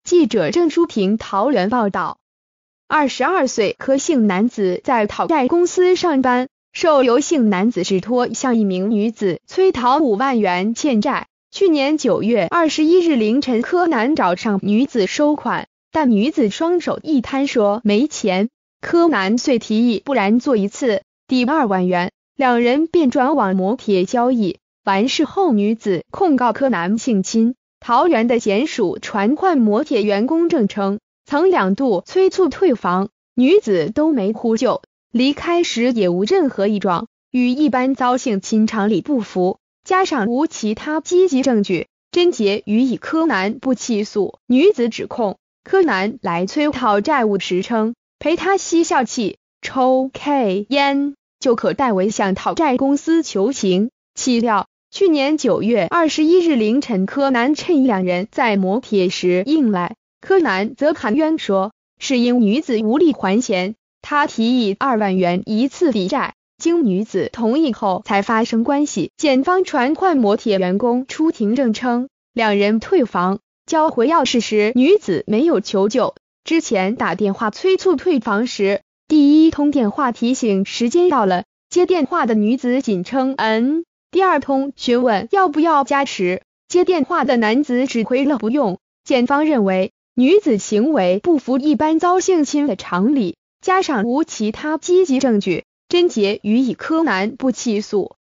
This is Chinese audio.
记者郑淑萍桃园报道。22岁柯姓男子在讨债公司上班，受刘姓男子指托向一名女子催讨5万元欠债。去年9月21日凌晨，柯男找上女子收款，但女子双手一摊说没钱。柯男遂提议不然做一次，抵2万元，两人便转往摩铁交易。完事后，女子控告柯男性侵。桃园的检署传唤摩铁员工证称，曾2度催促退房，女子都没呼救，离开时也无任何异状，与一般遭性侵常理不符，加上无其他积极证据，侦结予以柯男不起诉。女子指控柯男来催讨债务时称，陪他吸笑气、抽 K 烟就可代为向讨债公司求情。岂料去年9月21日凌晨，柯男趁两人在摩铁时应来，柯男则喊冤说是因女子无力还钱，他提议2万元一次抵债，经女子同意后才发生关系。检方传唤摩铁员工出庭证称，两人退房交回钥匙时，女子没有求救，之前打电话催促退房时，第一通电话提醒时间到了，接电话的女子仅称第二通询问要不要加持，接电话的男子只回了不用。检方认为女子行为不符一般遭性侵的常理，加上无其他积极证据，侦结予以柯男不起诉。